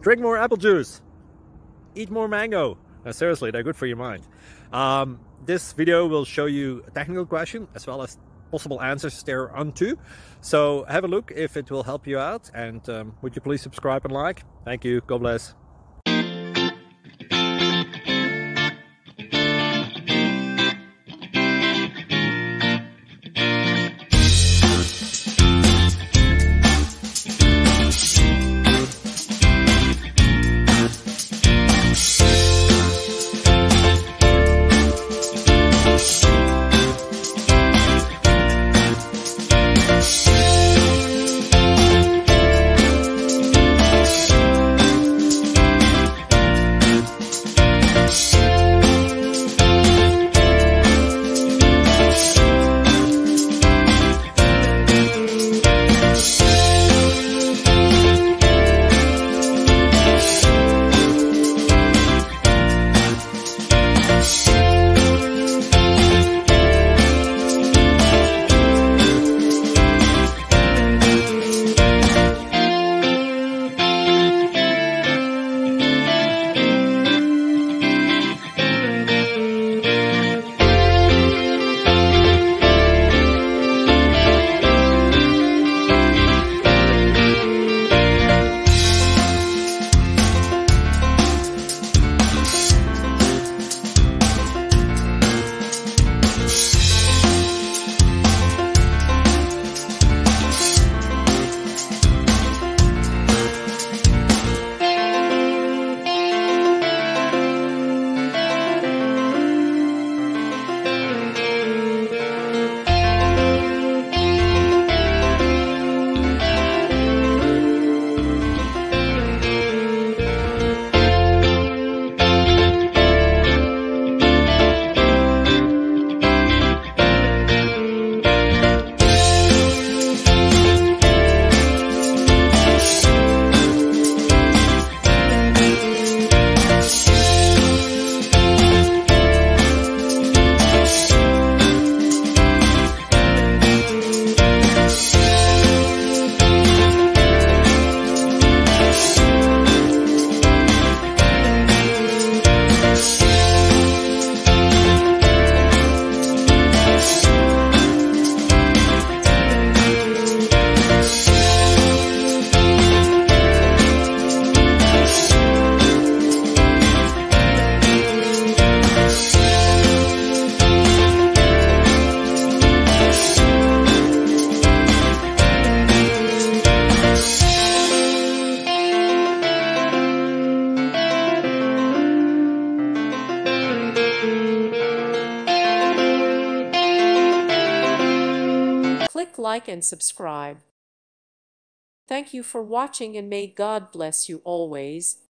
drink more apple juice, eat more mango. Seriously, they're good for your mind. This video will show you a technical question as well as possible answers thereunto. So have a look if it will help you out, and would you please subscribe and like? Thank you. God bless. Click like and subscribe. Thank you for watching, and may God bless you always.